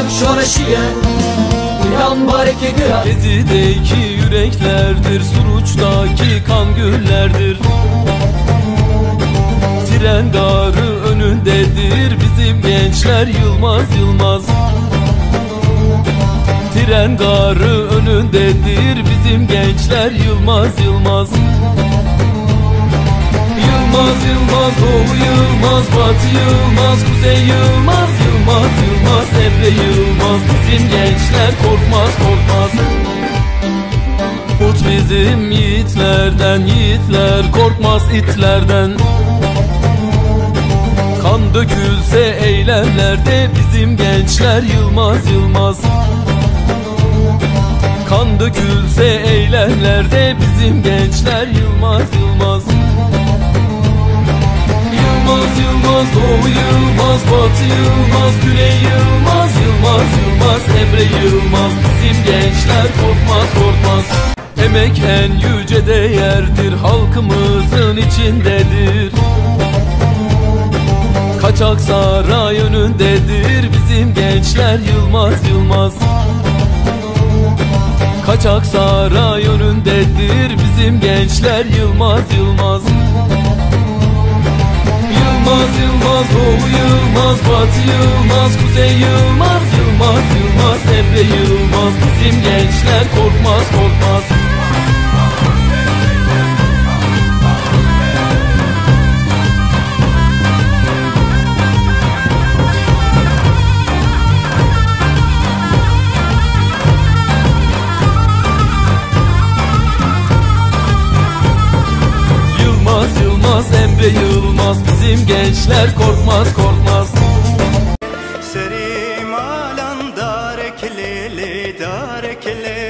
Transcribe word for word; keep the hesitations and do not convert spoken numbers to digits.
şoreşiye İnan bareki güya. Gezideki yüreklerdir, Suruç'taki kan güllerdir. Tren garı önündedir, bizim gençler yılmaz yılmaz. Tren garı önündedir, bizim gençler yılmaz yılmaz. Yılmaz yılmaz, doğu yılmaz, batı yılmaz, kuzey yılmaz, yılmaz yılmaz, Emre yılmaz. Bizim gençler korkmaz korkmaz. Ut bizim yiğitlerden, yiğitler korkmaz itlerden. Kan dökülse eylemlerde, bizim gençler yılmaz yılmaz. Kan dökülse eylemlerde, bizim gençler yılmaz yılmaz. Yılmaz yılmaz, doğu yılmaz, batı yılmaz, güney yılmaz, yılmaz yılmaz, Emre yılmaz. Bizim gençler korkmaz korkmaz. Emek en yüce değerdir, halkımızın içindedir. Kaçak saray önündedir, bizim gençler yılmaz yılmaz. Kaçak saray önündedir, bizim gençler yılmaz yılmaz. Yılmaz yılmaz, doğu yılmaz, batı yılmaz, kuzey yılmaz, yılmaz yılmaz, Emre yılmaz. Bizim gençler korkmaz korkmaz. Emre yılmaz, bizim gençler korkmaz korkmaz. Serim alan dareklili darekli